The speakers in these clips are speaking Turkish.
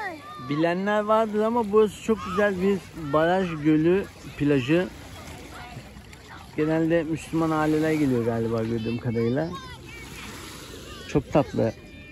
Bilenler vardır ama burası çok güzel bir baraj gölü plajı. Genelde Müslüman aileler geliyor galiba gördüğüm kadarıyla. Çok tatlı.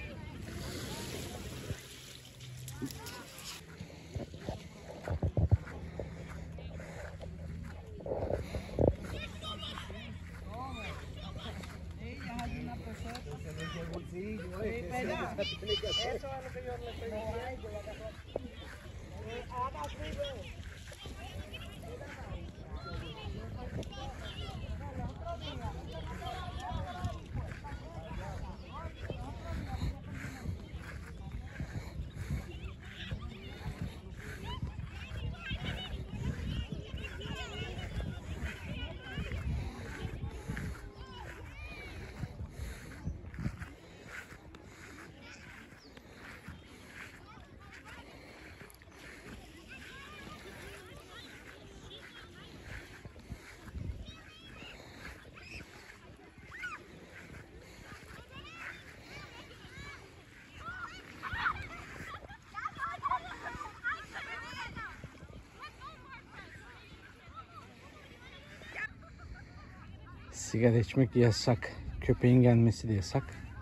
Sigara içmek yasak. Köpeğin gelmesi de yasak.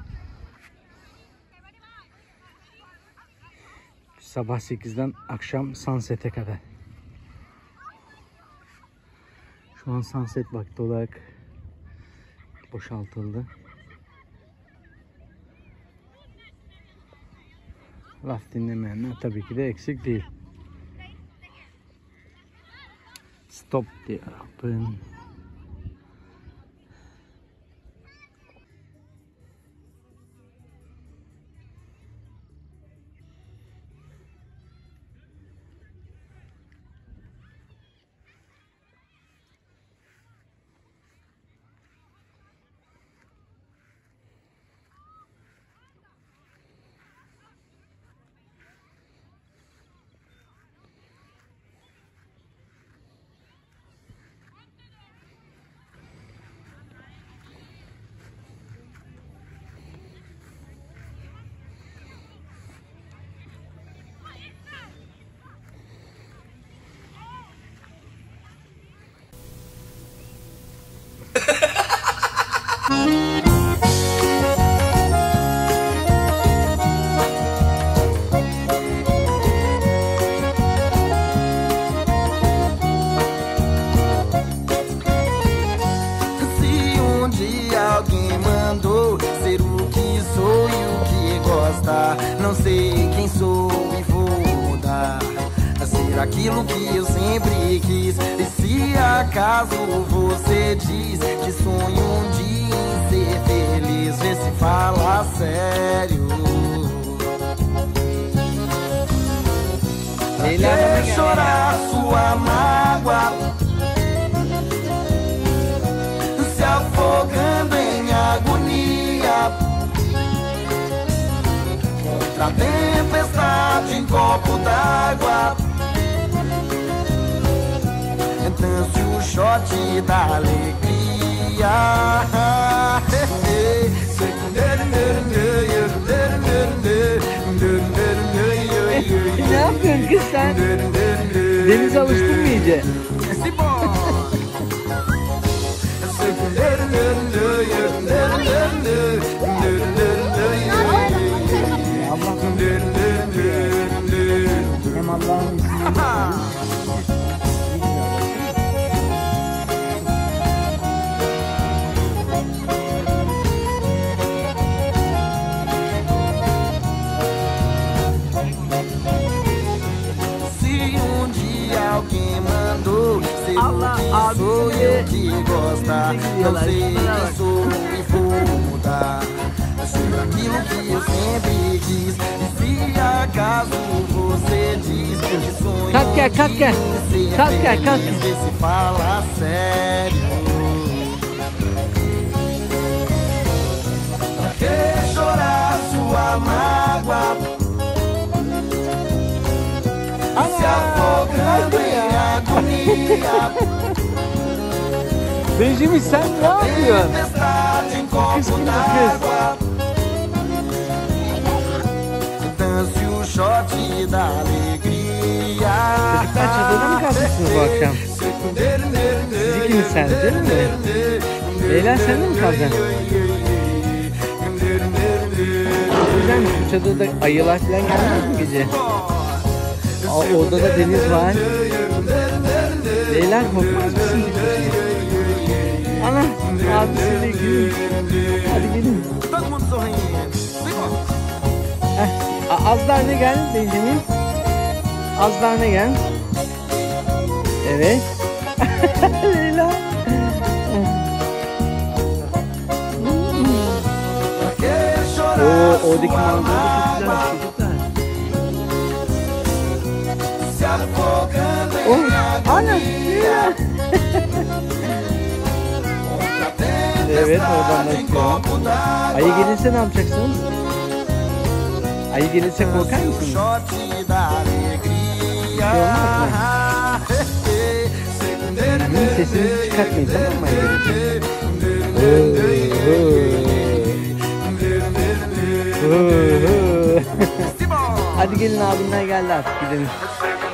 Sabah 8'den akşam sunset'e kadar. Şu an sunset vakti olarak boşaltıldı. Laf dinlemeyenler tabii ki de eksik değil. Stop diye yapın. Não sei quem sou e vou mudar a ser aquilo que eu sempre quis. E se acaso você diz que sonho um dia em ser feliz, vê se fala sério. Quer chorar sua mágoa, se afogando em agonia. A tempestade em copo d'água, dance o shot da alegria. Ne yapıyorsun kız sen? Denize alıştın mı iyice? Hem Allah'ın se um dia alguém mandou ser o que sou eu que gosta, não sei quem sou e vou mudar. Ser aquilo que eu sempre quis. E se acaso você diz que sonho vê se fala sério. Pra que chorar sua mágoa, se afogando em agonia? Benjamin, sen ne yapıyorsun? Tempestade em copo d'água, dance o shot da bu akşam? Siz ikiniz sen değil mi? Leyla sen de mi kalacaksın? Güzelmiş bu çadırda, ayılar falan gelmez mi gece? Orada da deniz var. Leyla korkmaz mısın? Ana abisiyle gülün. Hadi gelin. Az daha ne gel Benjamin? Az daha ne gel? Evet. Leyla. Oradaki manzara da çok güzel çocuklar. Ana Leyla. Evet oradan bakıyor. Ayı gelirse ne yapacaksınız? Ayı gelirse korkar mısınız? Bir şey olmaz mı? Sesinizi çıkartmayın tamam mı? Hadi gelin abimler geldi artık gidelim.